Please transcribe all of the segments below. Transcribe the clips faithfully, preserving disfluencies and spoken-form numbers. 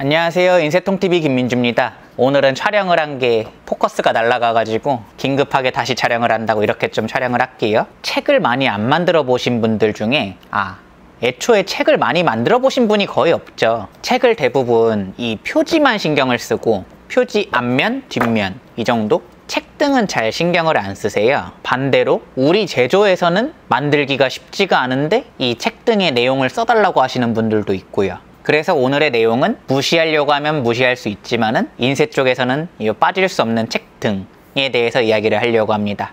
안녕하세요, 인쇄통티비 김민주입니다. 오늘은 촬영을 한 게 포커스가 날아가가지고 긴급하게 다시 촬영을 한다고 이렇게 좀 촬영을 할게요. 책을 많이 안 만들어 보신 분들 중에 아 애초에 책을 많이 만들어 보신 분이 거의 없죠. 책을 대부분 이 표지만 신경을 쓰고 표지 앞면, 뒷면 이 정도? 책등은 잘 신경을 안 쓰세요. 반대로 우리 제조에서는 만들기가 쉽지가 않은데 이 책등의 내용을 써달라고 하시는 분들도 있고요. 그래서 오늘의 내용은 무시하려고 하면 무시할 수 있지만은 인쇄 쪽에서는 빠질 수 없는 책등에 대해서 이야기를 하려고 합니다.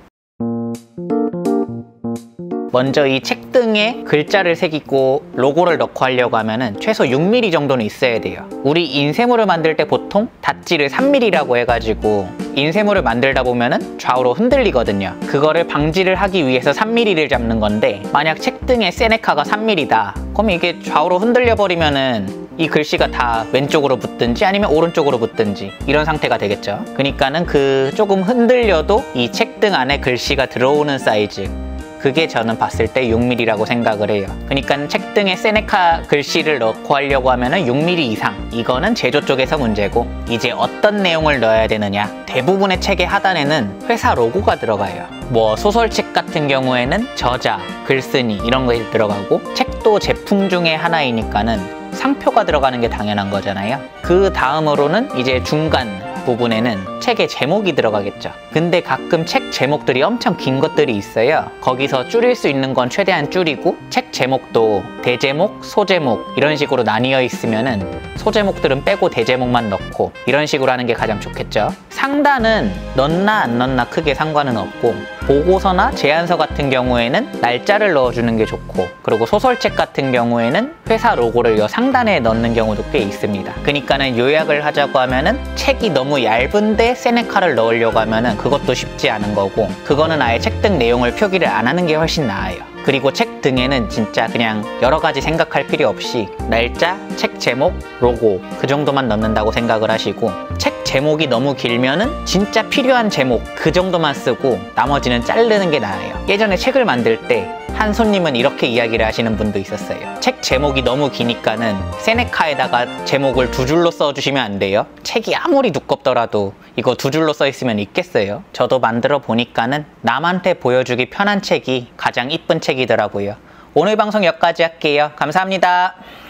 먼저 이 책등에 글자를 새기고 로고를 넣고 하려고 하면은 최소 육 밀리미터 정도는 있어야 돼요. 우리 인쇄물을 만들 때 보통 닷지를 삼 밀리미터라고 해가지고 인쇄물을 만들다 보면은 좌우로 흔들리거든요. 그거를 방지를 하기 위해서 삼 밀리미터를 잡는 건데, 만약 책등에 세네카가 삼 밀리미터다 그럼 이게 좌우로 흔들려 버리면은 이 글씨가 다 왼쪽으로 붙든지 아니면 오른쪽으로 붙든지 이런 상태가 되겠죠. 그러니까는 그 조금 흔들려도 이 책등 안에 글씨가 들어오는 사이즈, 그게 저는 봤을 때 육 밀리미터라고 생각을 해요. 그러니까 책등에 세네카 글씨를 넣고 하려고 하면은 육 밀리미터 이상, 이거는 제조 쪽에서 문제고, 이제 어떤 내용을 넣어야 되느냐. 대부분의 책의 하단에는 회사 로고가 들어가요. 뭐 소설책 같은 경우에는 저자, 글쓴이 이런 거 들어가고, 책도 제품 중에 하나이니까는 상표가 들어가는 게 당연한 거잖아요. 그 다음으로는 이제 중간 부분에는 책의 제목이 들어가겠죠. 근데 가끔 책 제목들이 엄청 긴 것들이 있어요. 거기서 줄일 수 있는 건 최대한 줄이고, 책 제목도 대제목, 소제목 이런 식으로 나뉘어 있으면은 소제목들은 빼고 대제목만 넣고 이런 식으로 하는 게 가장 좋겠죠. 상단은 넣나 안 넣나 크게 상관은 없고, 보고서나 제안서 같은 경우에는 날짜를 넣어주는 게 좋고, 그리고 소설책 같은 경우에는 회사 로고를 요 상단에 넣는 경우도 꽤 있습니다. 그러니까는 요약을 하자고 하면은 책이 너무 얇은데 세네카를 넣으려고 하면은 그것도 쉽지 않은 거고, 그거는 아예 책등 내용을 표기를 안 하는 게 훨씬 나아요. 그리고 책 등에는 진짜 그냥 여러 가지 생각할 필요 없이 날짜, 책 제목, 로고 그 정도만 넣는다고 생각을 하시고, 책 제목이 너무 길면은 진짜 필요한 제목 그 정도만 쓰고 나머지는 자르는 게 나아요. 예전에 책을 만들 때 한 손님은 이렇게 이야기를 하시는 분도 있었어요. 책 제목이 너무 기니까는 세네카에다가 제목을 두 줄로 써주시면 안 돼요. 책이 아무리 두껍더라도 이거 두 줄로 써 있으면 있겠어요? 저도 만들어 보니까는 남한테 보여주기 편한 책이 가장 이쁜 책이더라고요. 오늘 방송 여기까지 할게요. 감사합니다.